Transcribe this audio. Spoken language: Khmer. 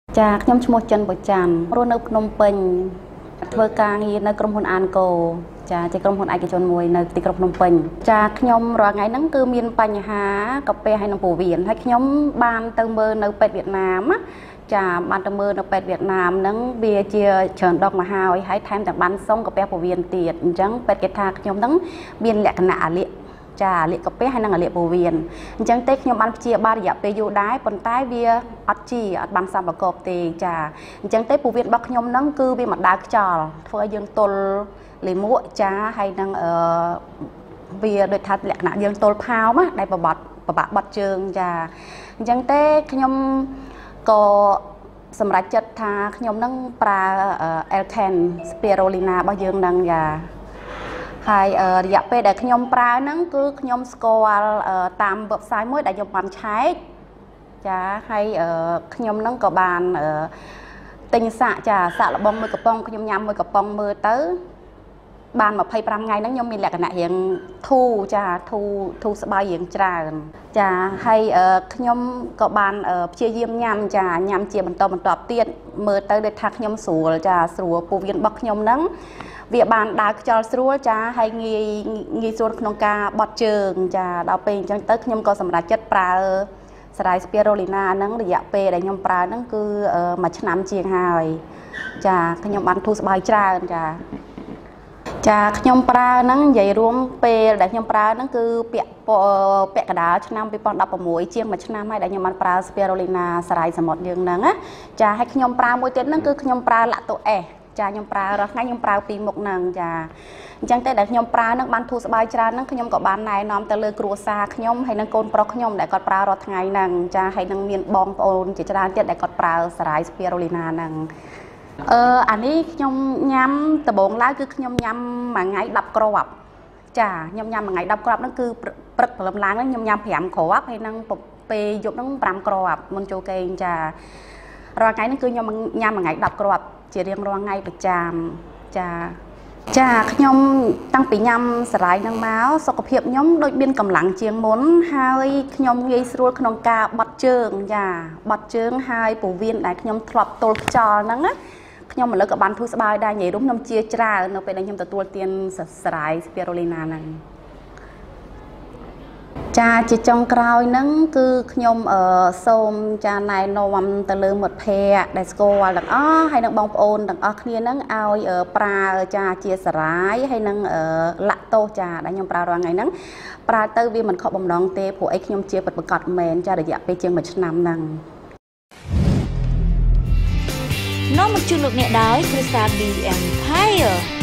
จากខ្ញុំឈ្មោះចិនបុចាន់រស់នៅភ្នំពេញធ្វើការងារនៅក្រុមហ៊ុនអានកូចាជាក្រុមហ៊ុនឯកជនមួយនៅទីក្រុងភ្នំពេញចាខ្ញុំរាល់ថ្ងៃហ្នឹងគឺមានបញ្ហាកាពះហើយនឹងពោះវៀនហើយខ្ញុំបានទៅមើលនៅពេទ្យវៀតណាមចាបានទៅមើលនៅពេទ្យវៀតណាមហ្នឹងវាជាច្រើនដងមកហើយថែមទាំងបានសុំកាពះពោះវៀនទៀតអញ្ចឹងពេទ្យគេថាខ្ញុំហ្នឹងមានលក្ខណៈអាលៀកចាលាកកាពះហើយនឹងអាលៀកពោះវៀនអញ្ចឹងទេខ្ញុំបានព្យាបាលរយៈពេលយូរដែរប៉ុន្តែវាអត់បានសម្ប្រកបទេចាអញ្ចឹងទេពោះវៀនរបស់ខ្ញុំហ្នឹងគឺវាមិនដើរខ្យល់ធ្វើឲ្យយើងទល់លេមួកចាហើយនឹងវាដូចថាលក្ខណៈយើងទល់ផោមដែលប្របាក់បត់ជើងចាអញ្ចឹងទេខ្ញុំក៏សម្រេចចិត្តថាខ្ញុំនឹងប្រើ Elkan Spirulina របស់យើងនឹងចាហើយរយៈពេលដែលខ្ញុំប្រើហ្នឹងគឺខ្ញុំស្គាល់តាមវេបសាយមួយដែលខ្ញុំបានឆែកចាហើយខ្ញុំហ្នឹងក៏បានទិញសាក់ចាសាក់លបងមួយកំប៉ុងខ្ញុំញ៉ាំមួយកំប៉ុងមើលទៅបាន25ថ្ងៃហ្នឹងខ្ញុំមានលក្ខណៈរៀងធូរចាធូរស្បើយរៀងច្រើនចាហើយខ្ញុំក៏បានព្យាយាមញ៉ាំចាញ៉ាំជាបន្តបន្ទាប់ទៀតមើលទៅដូចថាខ្ញុំស្រួលចាស្រួលពោះវៀនរបស់ខ្ញុំហ្នឹងវាបានដើរខ្យល់ស្រួលចាហើយងាយស្រួលក្នុងការបត់ជើងចាដល់ពេលអញ្ចឹងទៅខ្ញុំក៏សម្រេចចិត្តប្រើសារ៉ាយ Spirulina ហ្នឹងរយៈពេលដែលខ្ញុំប្រើហ្នឹងគឺ1ឆ្នាំជាងហើយចាខ្ញុំបានធូរស្បើយច្រើនចាខ្ញុំប្រើហ្នឹងនិយាយរួមពេលដែលខ្ញុំប្រើហ្នឹងគឺពាក់កណ្ដាលឆ្នាំ2016ជាង1ឆ្នាំហើយដែលខ្ញុំបានប្រើ Spirulina សារ៉ាយសមុទ្រយើងហ្នឹងណាចាហើយខ្ញុំប្រើមួយទៀតហ្នឹងគឺខ្ញុំប្រើ Lacto S ចាខ្ញុំប្រើរាល់ថ្ងៃខ្ញុំប្រើពីរមុខហ្នឹងចាអញ្ចឹងតែដែលខ្ញុំប្រើហ្នឹងបានធូរស្បើយច្រើនហ្នឹងខ្ញុំក៏បានណែនាំទៅលើគ្រួសារខ្ញុំហើយនឹងកូនប្រុសខ្ញុំដែលគាត់ប្រើរាល់ថ្ងៃហ្នឹងចាហើយនឹងមានបងប្អូនជាច្រើនទៀតដែលគាត់ប្រើសារ៉ាយ Spirulina ហ្នឹងអានេះខ្ញុំញ៉ាំដំបូងឡើយគឺខ្ញុំញ៉ាំមួយថ្ងៃ10គ្រាប់ចាខ្ញុំញ៉ាំមួយថ្ងៃ10គ្រាប់ហ្នឹងគឺព្រឹកព្រលឹមឡើងហ្នឹងខ្ញុំញ៉ាំ5គ្រាប់ហើយនឹងពេលយប់ហ្នឹង5គ្រាប់មុនចូលគេងចារាល់ថ្ងៃហ្នឹងគឺខ្ញុំញ៉ាំមួយថ្ងៃ10គ្រាប់ជារៀងរាល់ថ្ងៃប្រចាំចាខ្ញុំតាំងពីញ៉ាំសារ៉ាយហ្នឹងមកសុខភាពខ្ញុំដូចមានកម្លាំងជាងមុនហើយខ្ញុំងាយស្រួលក្នុងការបត់ជើងចាបត់ជើងហើយពោះវៀនដែលខ្ញុំធ្លាប់ទល់ខ្យល់ហ្នឹងណាខ្ញុំឥឡូវក៏បានធូរស្បើយដែរនិយាយរួមខ្ញុំជាច្រើននៅពេលដែលខ្ញុំទទួលទានសារ៉ាយ Spirulina ហ្នឹងចាជាចុងក្រោយហ្នឹងគឺខ្ញុំសូមចាណែនាំទៅលើមិត្តភ័ក្តិដែលស្គាល់ទាំងអស់ហើយនឹងបងប្អូនទាំងអស់គ្នាហ្នឹងឲ្យប្រើចាជាសារ៉ាយហើយនឹងឡាក់តូសចាដែលខ្ញុំប្រើរាល់ថ្ងៃហ្នឹងប្រើទៅវាមិនខកបំណងទេព្រោះអីខ្ញុំជាពិតប្រាកដមែនចារយៈពេលជាង1ឆ្នាំហ្នឹងនាំមកជូនលោកអ្នកដោយ Crystal B Empire